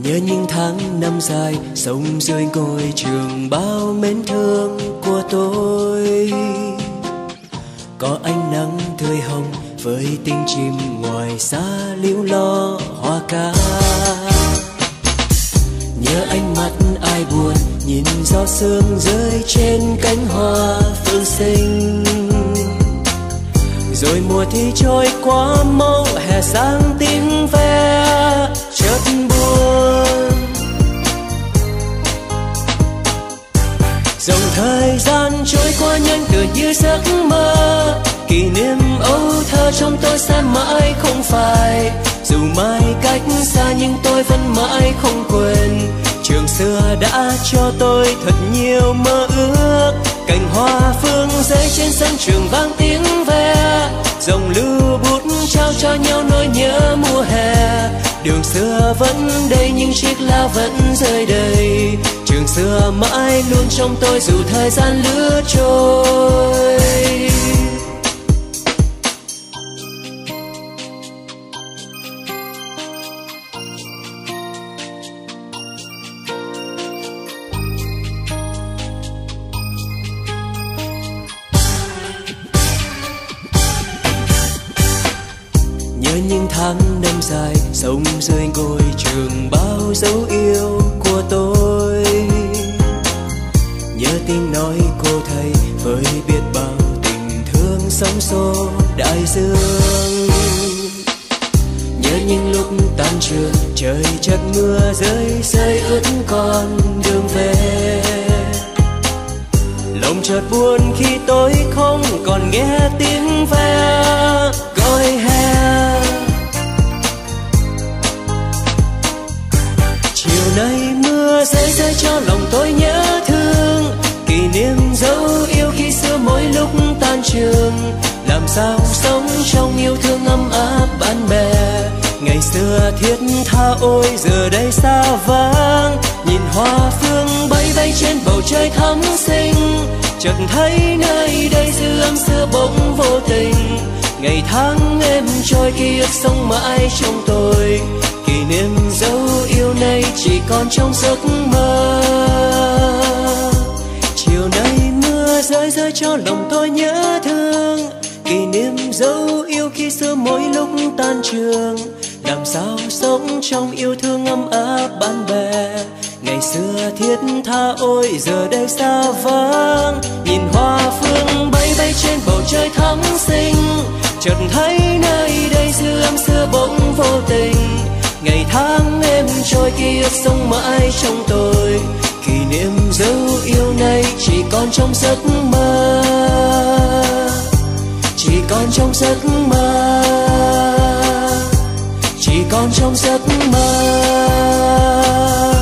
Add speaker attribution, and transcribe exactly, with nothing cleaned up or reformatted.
Speaker 1: Nhớ những tháng năm dài sống dưới ngôi trường bao mến thương của tôi. Có ánh nắng tươi hồng với tiếng chim ngoài xa líu lo hoa ca. Nhớ ánh mắt ai buồn nhìn gió sương rơi trên cánh hoa phương xinh. Rồi mùa thi trôi qua mau hè sang tím ve chợt buồn. Dòng thời gian trôi qua nhanh tựa như giấc mơ. Kỷ niệm âu thơ trong tôi sẽ mãi không phai. Dù mai cách xa nhưng tôi vẫn mãi không quên. Trường xưa đã cho tôi thật nhiều mơ ước. Cành hoa phương rơi trên sân trường vang tiếng ve. Dòng lưu bút trao cho nhau nỗi nhớ mùa hè. Đường xưa vẫn đây nhưng chiếc lá vẫn rơi đầy. Trường xưa mãi luôn trong tôi dù thời gian lướt trôi. Những tháng năm dài sống dưới ngôi trường bao dấu yêu của tôi. Nhớ tiếng nói cô thầy với biết bao tình thương sóng xô đại dương. Nhớ những lúc tan trường trời chợt mưa rơi rơi ướt con đường về. Lòng chợt buồn khi tôi không còn nghe tiếng ve gọi hè. Này mưa rơi rơi cho lòng tôi nhớ thương. Kỷ niệm dấu yêu khi xưa mỗi lúc tan trường. Làm sao sống trong yêu thương ấm áp bạn bè. Ngày xưa thiết tha ôi giờ đây xa vắng. Nhìn hoa phương bay bay trên bầu trời thắm xinh. Chợt thấy nơi đây dư âm xưa bỗng vô tình. Ngày tháng êm trôi ký ức sống mãi trong tôi. Kỷ niệm dấu yêu này chỉ còn trong giấc mơ. Chiều nay mưa rơi rơi cho lòng tôi nhớ thương. Kỷ niệm dấu yêu khi xưa mỗi lúc tan trường. Làm sao sống trong yêu thương ấm áp bạn bè. Ngày xưa thiết tha ôi giờ đây xa vắng. Nhìn hoa phương bay bay trên bầu trời thắm xinh. Chợt thấy nơi đây dư âm xưa bỗng vô tình. Ngày tháng êm trôi ký ức sống mãi trong tôi. Kỷ niệm dấu yêu này chỉ còn trong giấc mơ. Chỉ còn trong giấc mơ. Chỉ còn trong giấc mơ.